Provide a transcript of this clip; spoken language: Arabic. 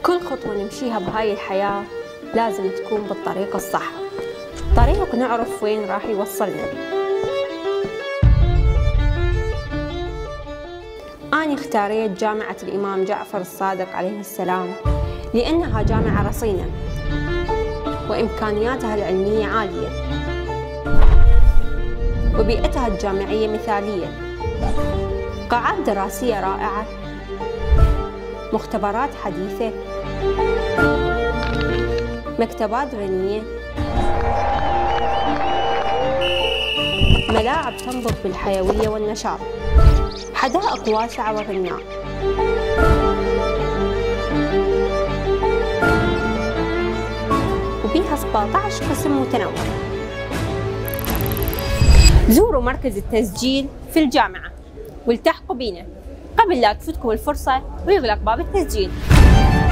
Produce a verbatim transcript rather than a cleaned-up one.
كل خطوة نمشيها بهاي الحياة لازم تكون بالطريق الصح، طريق نعرف وين راح يوصلنا. أنا اختاريت جامعة الإمام جعفر الصادق عليه السلام لأنها جامعة رصينة وإمكانياتها العلمية عالية وبيئتها الجامعية مثالية، قاعات دراسية رائعة، مختبرات حديثة، مكتبات غنية، ملاعب تنبض بالحيوية والنشاط، حدائق واسعة وغناء، وبيها سبعة عشر قسم متنوع. زوروا مركز التسجيل في الجامعة والتحقوا بينا قبل لا تفوتكم الفرصة ويغلق باب التسجيل.